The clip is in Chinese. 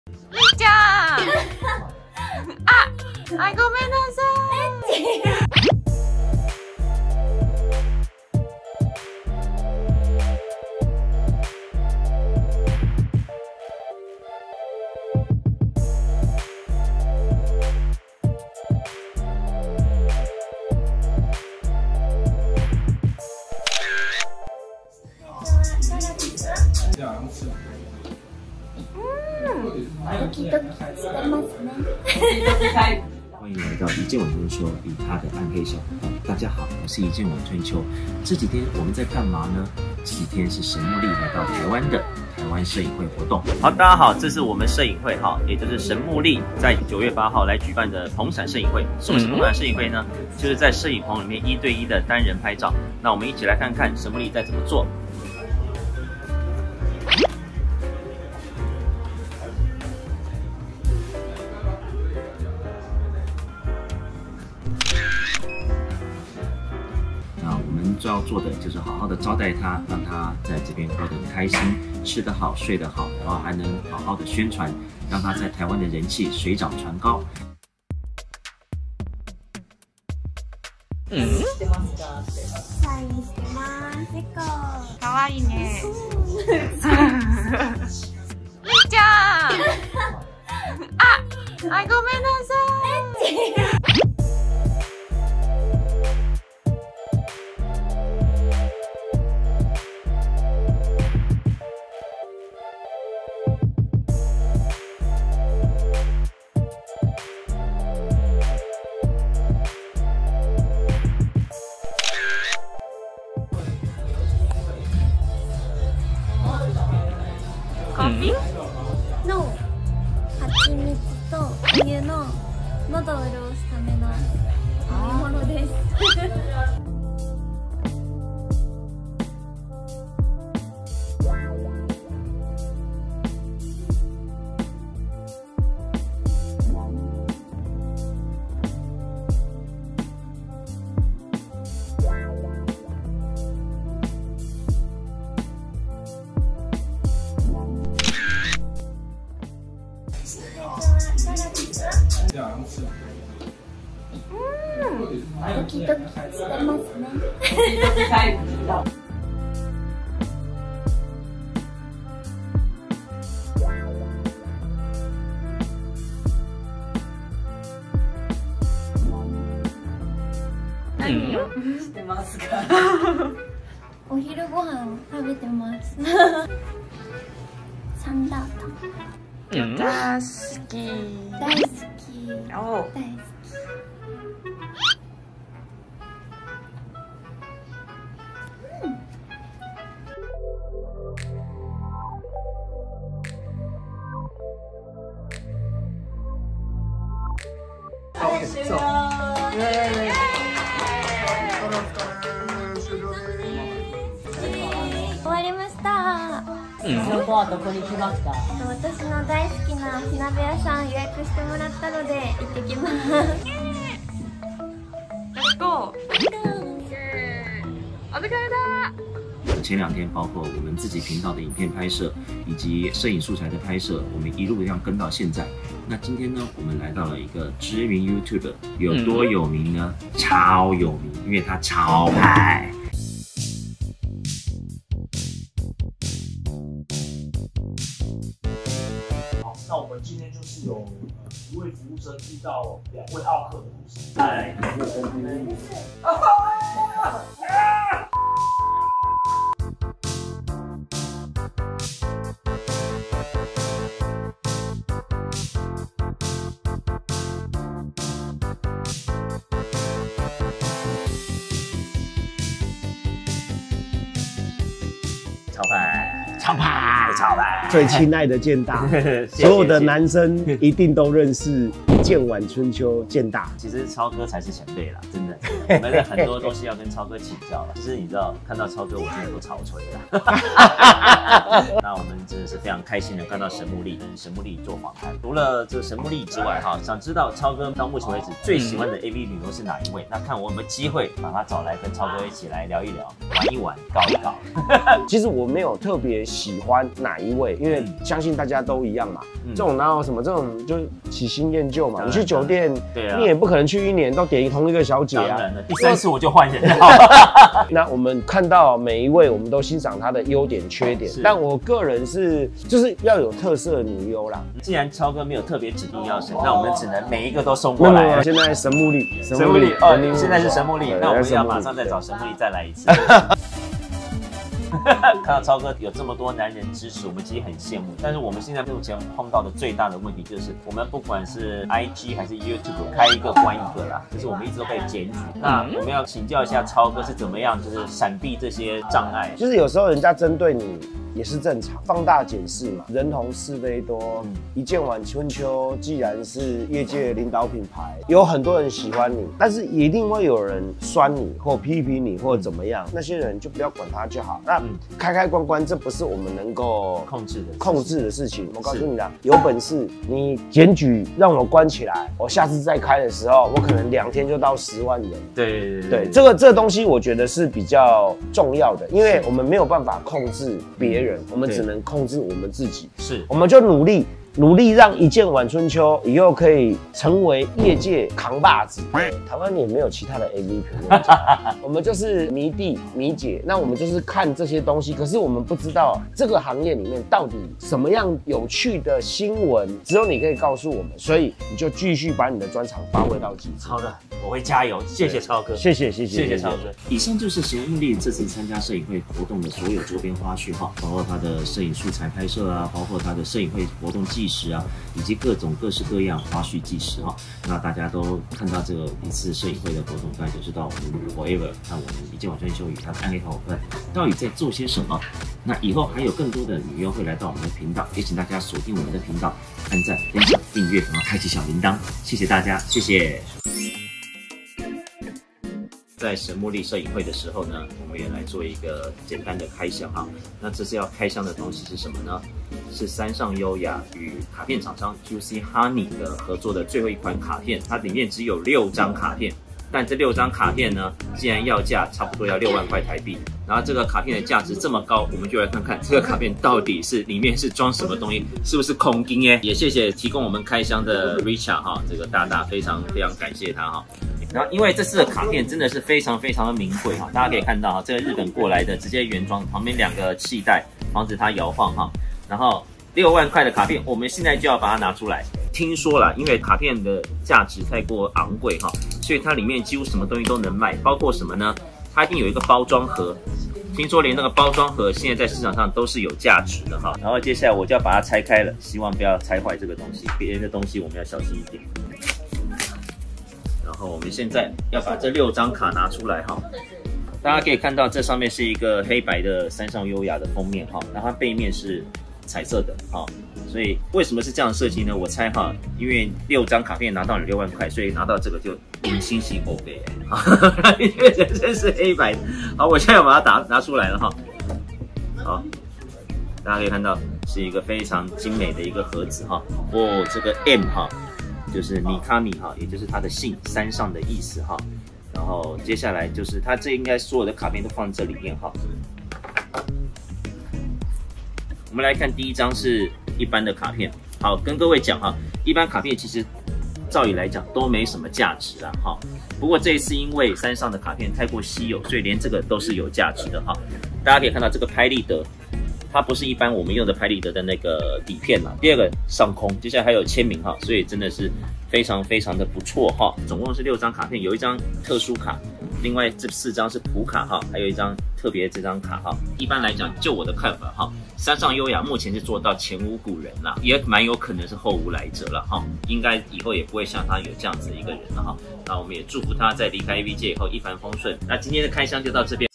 りっちゃんごめんなさい。 ドキドキしてますね。 欢迎来到一见晚春秋与他的暗黑小伙伴。大家好，我是一见晚春秋。这几天我们在干嘛呢？这几天是神木力来到台湾的台湾摄影会活动。好，大家好，这是我们摄影会哈，也就是神木力在9月8号来举办的澎闪摄影会。什么是澎闪摄影会呢？就是在摄影棚里面1对1的单人拍照。那我们一起来看看神木力在怎么做。最要做的就是好好的招待他，让他在这边过得很开心，吃得好，睡得好，然后还能好好的宣传，让他在台湾的人气水涨船高。 サインしてます。 かわいいね。りっちゃんごめんなさい。コーヒーの蜂蜜とお湯の喉を潤すための飲み物です。ドキドキしてますね。 何をしてますか？ お昼ご飯を食べてます。サンラータン。 大好き。 大好き。 お大好き。 終了。 終わりました。 今日はどこに来ますか？ 私の大好きな火鍋屋さん予約してもらったので行ってきます。 Let's go！ 我的开的。 前2天，包括我们自己频道的影片拍摄，以及摄影素材的拍摄，我们一路这样跟到现在。那今天呢，我们来到了一个知名 YouTuber， 有多有名呢？超有名，因为他超拍。 好，那我们今天就是有1位服务生遇到2位奥客的故事。来， 超拍， 最亲爱的健大，所有的男生一定都认识一见晚春秋健大。 其实超哥才是前辈啦，真的，我们的很多东西要跟超哥请教了。其实你知道，看到超哥我真的都潮吹了。那我们真的是非常开心的看到神木力跟神木力做访谈。除了这个神木力之外哈，想知道超哥到目前为止最喜欢的 AV 女优是哪一位？那看我有没有机会把她找来跟超哥一起来聊一聊，玩一玩，搞一搞。 其实我没有特别喜欢哪一位，因为相信大家都一样嘛。这种哪有什么这种就是喜新厌旧嘛？你去酒店， 对啊， 你也不可能去1年都点同一个小姐啊。 当然了，第3次我就换人了。 那我们看到每一位，我们都欣赏她的优点、缺点。但我个人是就是要有特色的女优啦。 既然超哥没有特别指定要谁，那我们只能每一个都送过来。 现在神木力， 神木力哦，现在是神木力，那我们要马上再找神木力再来一次。看到超哥有这么多男人支持，我们其实很羡慕。但是我们现在目前碰到的最大的问题就是，我们不管是 IG 还是 YouTube 开一个关一个啦，就是我们一直都被检举。那我们要请教一下超哥是怎么样，就是闪避这些障碍。 就是有时候人家针对你也是正常，放大检视嘛，人红是非多。一见晚春秋既然是业界领导品牌，有很多人喜欢你，但是一定会有人酸你或批评你或怎么样，那些人就不要管他就好。那开关，这不是我们能够控制的事情。我告诉你啦，有本事你检举让我关起来，我下次再开的时候，我可能2天就到10万人。 对， 这个东西我觉得是比较重要的，因为我们没有办法控制别人，我们只能控制我们自己。是，我们就努力让一见晚春秋以后可以成为业界扛把子。台湾也没有其他的 AV 评论家，我们就是迷弟迷姐，那我们就是看这些东西，可是我们不知道这个行业里面到底什么样有趣的新闻，只有你可以告诉我们，所以你就继续把你的专长发挥到极致。 好的，我会加油，谢谢超哥， 谢谢超哥。以上就是神木力这次参加摄影会活动的所有周边花絮哈，包括他的摄影素材拍摄啊，包括他的摄影会活动纪实啊，以及各种各式各样花絮纪实哈。那大家都看到这个一次摄影会的活动，大家就知道我们 Forever 看我们一见晚春秋与他的暗黑好伙伴到底在做些什么。那以后还有更多的女优会来到我们的频道，也请大家锁定我们的频道，按赞、分享、订阅，然后开启小铃铛。谢谢大家，谢谢。在神木力摄影会的时候呢，我们也来做一个简单的开箱哈。那这次要开箱的东西是什么呢？是三上优雅与卡片厂商 Juicy Honey 的合作的最后一款卡片，它里面只有6张卡片，但这6张卡片呢，既然要价差不多要6万块台币，然后这个卡片的价值这么高，我们就来看看这个卡片到底是里面是装什么东西，是不是空金耶？也谢谢提供我们开箱的 Richard 哈，这个大大非常感谢他哈。然后因为这次的卡片真的是非常的名贵哈，大家可以看到哈，这个日本过来的直接原装，旁边2个气带防止它摇晃哈。然后6万块的卡片，我们现在就要把它拿出来。听说啦，因为卡片的价值太过昂贵哈，所以它里面几乎什么东西都能卖，包括什么呢？它一定有一个包装盒。听说连那个包装盒现在在市场上都是有价值的哈。然后接下来我就要把它拆开了，希望不要拆坏这个东西，别人的东西我们要小心一点。然后我们现在要把这6张卡拿出来哈，大家可以看到这上面是一个黑白的三上优雅的封面哈，然后它背面是彩色的哈，所以为什么是这样设计呢？我猜哈，因为6张卡片拿到了6万块，所以拿到这个就零星息口碑哈，因为真是黑白的。好，我现在要把它拿出来了哈。好，大家可以看到是一个非常精美的一个盒子哈。哦，这个 M 哈。就是米卡米哈，也就是它的姓山上的意思哈。然后接下来就是它这应该所有的卡片都放在这里面哈。我们来看第一张是一般的卡片，好，跟各位讲哈，一般卡片其实照理来讲都没什么价值啊哈。不过这一次因为山上的卡片太过稀有，所以连这个都是有价值的哈。大家可以看到这个拍立得。它不是一般我们用的拍立得的那个底片啦。第二个上空，接下来还有签名哈，所以真的是非常的不错哈。总共是6张卡片，有1张特殊卡，另外这4张是普卡哈，还有1张特别这张卡哈。一般来讲，就我的看法哈，山上优雅目前是做到前无古人啦，也蛮有可能是后无来者了哈。应该以后也不会像他有这样子的一个人了哈。那我们也祝福他在离开 AV 界以后一帆风顺。那今天的开箱就到这边。